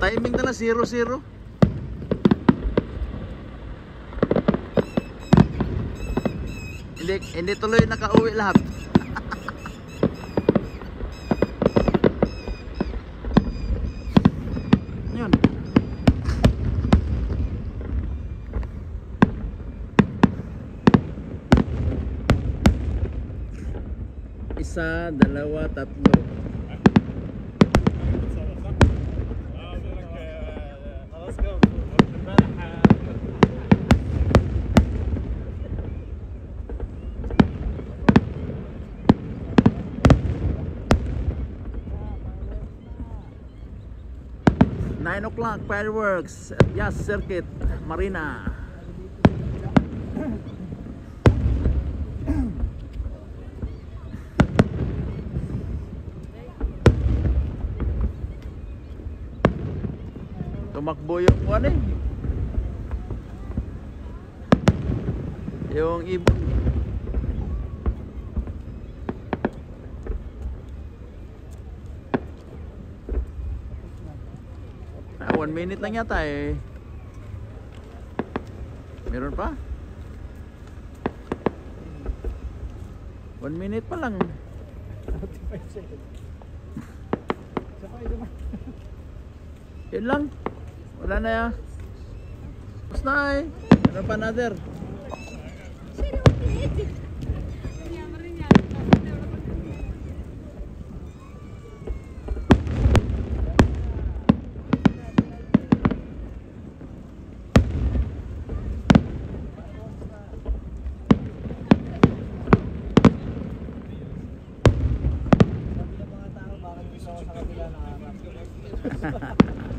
Timing na 0-0. Hindi tuloy nakauwi lahat. Yun. Isa, dalawa, tatlo. Nine o'clock fireworks at Yas Circuit Marina. Tumakbo yung ano eh, yung ibon. 1 minute lang yata eh. Meron pa? 1 minute pa lang. 45 seconds. Yun lang. Wala na yan. Tapos na eh. Ano pa another? Sa kabila ng